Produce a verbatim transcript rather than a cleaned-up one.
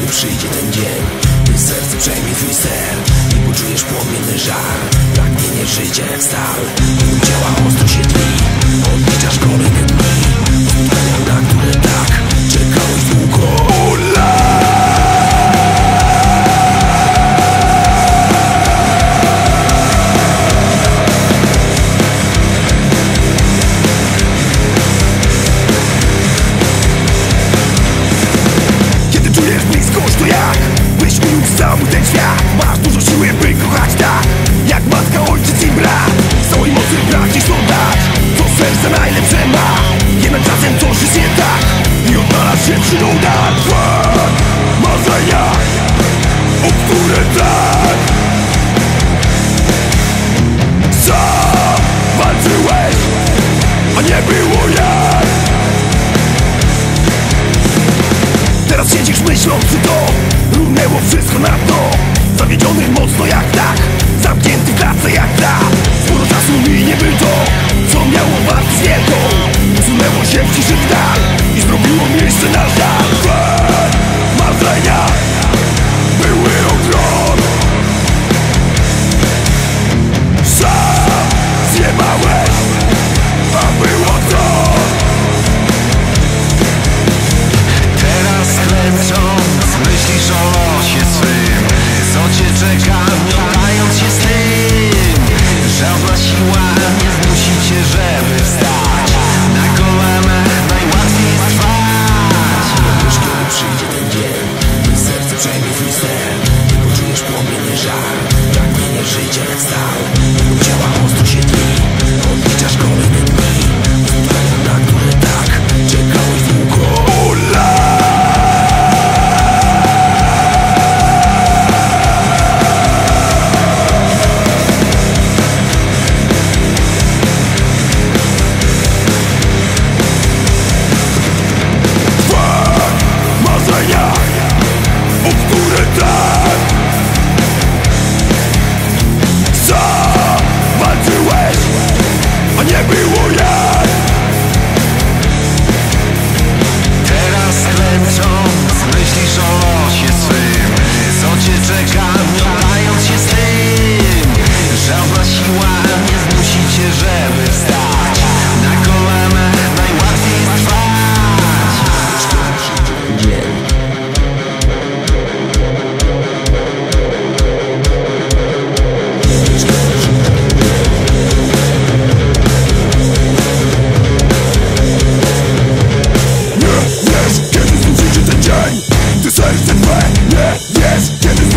kiedy przyjdzie ten dzień, gdy serce przejmie twój ser i poczujesz płomienny żar. Pragnienie życia jak stal, gdy ciała ostro się tli. Odliczasz kolejne dni, spotkania, na które tak czekałeś długo. To jak byś uniósł cały ten świat. Masz dużo siły, by kochać tak, jak matka, ojciec i brat. Całej mocy pragniesz oddać, co serce najlepsze ma. Jednak czasem coś jest nie tak i odnalazł się przy nudach. Marzenia, o które tak sam walczyłeś, a nie było jak. Teraz siedzisz myśląc, czy to runęło wszystko na dno. Zawiedziony mocno jak tak, zamknięty w klatce jak ta. Sporo czasu minie, by to, co miało wartość wielką, usunęło się w ciszy w dal i zrobiło miejsce na żal. Marzenia były ogrom, sam zjebałeś, a było to. Klęcząc, myślisz o losie swym, co cię czeka, miotając się z tym. Żadna siła nie zmusi cię, żeby wstać. Na kolanach najłatwiej jest trwać. Wiesz, kiedy przyjdzie ten dzień, gdy serce przejmie twój sen i poczujesz płomienny żar. Pragnienie życia jak stal, gdy ciała ostro się tli. Odliczasz kolejne dni, spotkania, na które tak czekałeś długo. O które tak sam walczyłeś, a nie było jak. Teraz klęcząc, myślisz o losie swym, co cię czeka, miotając się z tym. Żadna siła nie zmusi cię, żeby wstać. Na kolanach najłatwiej jest trwać. Kiedy serce twe nie wiesz, kiedy